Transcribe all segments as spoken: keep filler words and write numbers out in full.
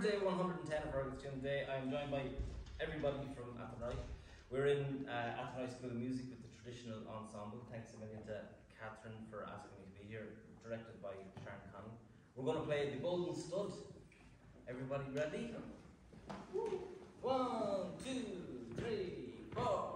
day one hundred ten of our Tune Day. I'm joined by everybody from Athenry. We're in uh, Athenry School of Music with the traditional ensemble. Thanks a million to Katharine for asking me to be here, directed by Sharon Connell-Geraghty. We're going to play the Golden Stud. Everybody ready? One, two, three, four.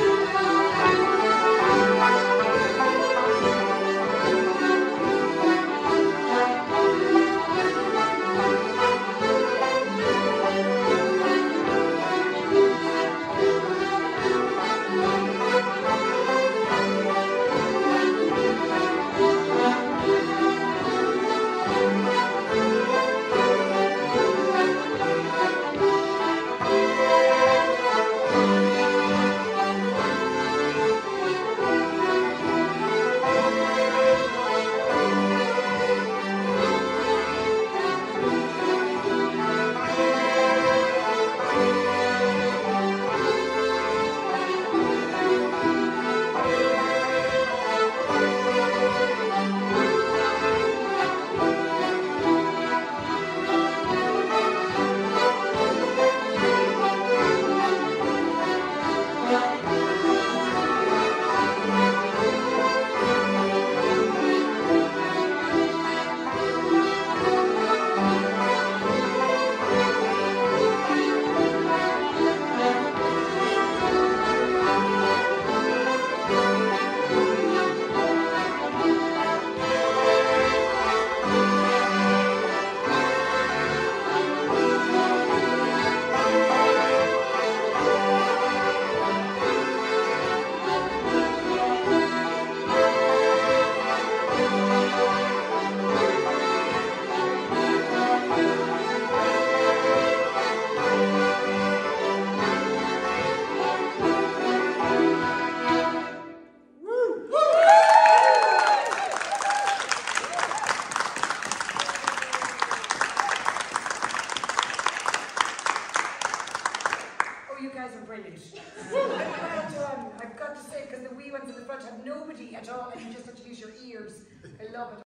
You guys are brilliant. Well done. I've got to say, because the wee ones in the front have nobody at all, and you just have to use your ears. I love it.